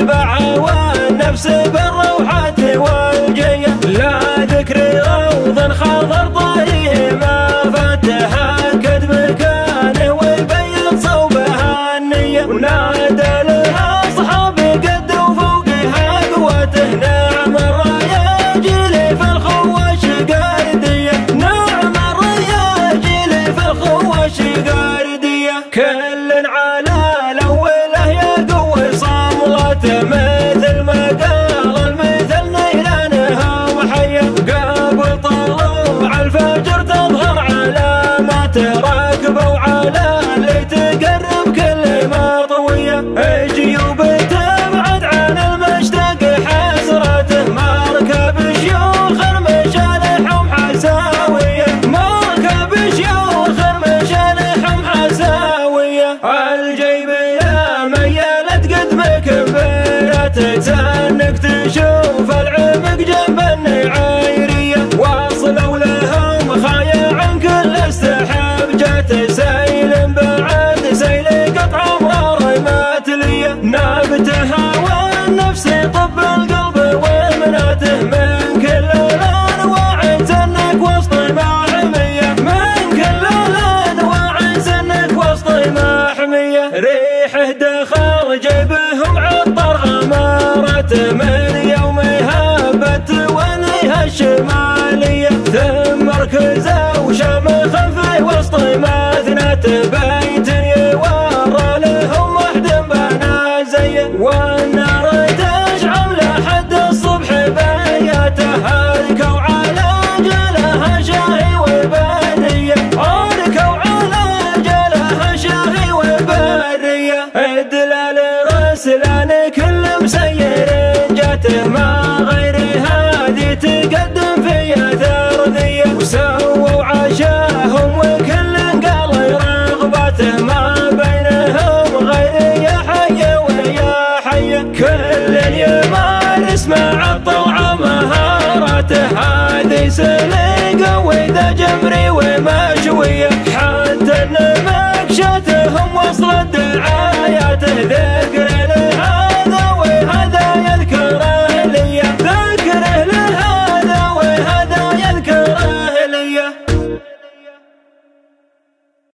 طابع والنفس بالروحة والجية، لا ذكر روض خضر طريه ما فتها كد مكانه ويبين صوبها النية، ونادى لها أصحاب قد وفوقها قوته نعم الرياجيل في الخوش قاردية، نعم الرياجيل في الخوش قاردية، كل على الأوله يا قوي صاملته مثل ما قال المثل نيلانها وحية، قبل طلوع الفجر تظهر علامات راكبة وعلى اللي تقرب كل ما طوية، جيوب تبعد عن المشتاق حسرته مركب شيوخ المشالحهم حساوية، مركب شيوخ المشالحهم حساوية، الجيب يا ميلت قد مكبرت تسنك تشوف العمق جنب النعيرية، واصلوا لهم خايع عن كل استحب جات سيل بعد سيل قطع امرار ماتلية، نابتها والنفس طب القلب ومناته من كل الانواع سنك وسط محمية، من كل الانواع سنك وسط محمية، ريحه دخل جيبهم عطر غمارات من يومها بتوليها الشمالية، ثم ركزوا وشمخ في وسط مثنات بيت يورى لهم وحد بنا زيه، والنار تشعل لحد الصبح بياتها، ركوا على جلها شاهي وبرية، ركوا على جلها شاهي وبرية، الدلال رسل